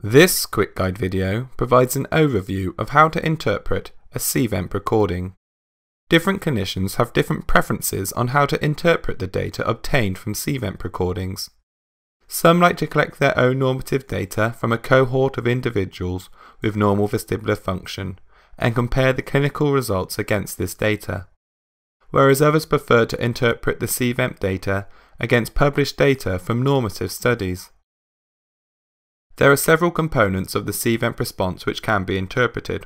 This quick guide video provides an overview of how to interpret a cVEMP recording. Different clinicians have different preferences on how to interpret the data obtained from cVEMP recordings. Some like to collect their own normative data from a cohort of individuals with normal vestibular function and compare the clinical results against this data, whereas others prefer to interpret the cVEMP data against published data from normative studies. There are several components of the cVEMP response which can be interpreted.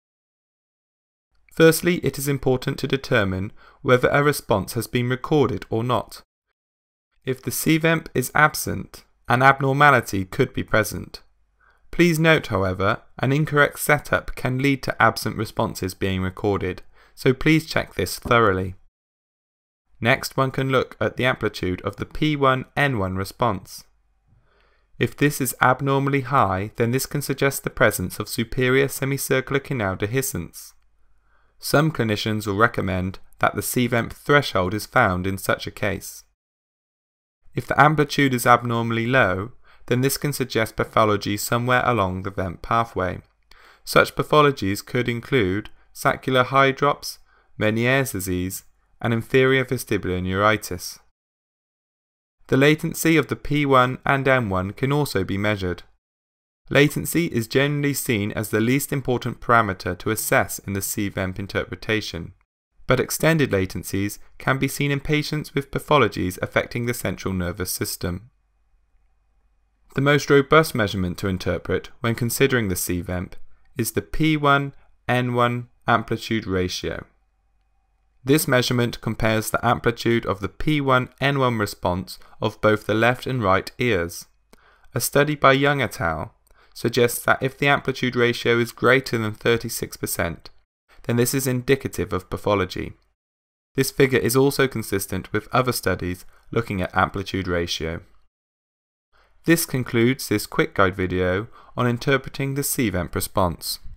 Firstly, it is important to determine whether a response has been recorded or not. If the cVEMP is absent, an abnormality could be present. Please note, however, an incorrect setup can lead to absent responses being recorded, so please check this thoroughly. Next, one can look at the amplitude of the P1-N1 response. If this is abnormally high, then this can suggest the presence of superior semicircular canal dehiscence. Some clinicians will recommend that the cVEMP threshold is found in such a case. If the amplitude is abnormally low, then this can suggest pathology somewhere along the VEMP pathway. Such pathologies could include saccular hydrops, Meniere's disease, and inferior vestibular neuritis. The latency of the P1 and N1 can also be measured. Latency is generally seen as the least important parameter to assess in the cVEMP interpretation, but extended latencies can be seen in patients with pathologies affecting the central nervous system. The most robust measurement to interpret when considering the cVEMP is the P1-N1 amplitude ratio. This measurement compares the amplitude of the P1-N1 response of both the left and right ears. A study by Young et al. Suggests that if the amplitude ratio is greater than 36%, then this is indicative of pathology. This figure is also consistent with other studies looking at amplitude ratio. This concludes this quick guide video on interpreting the cVEMP response.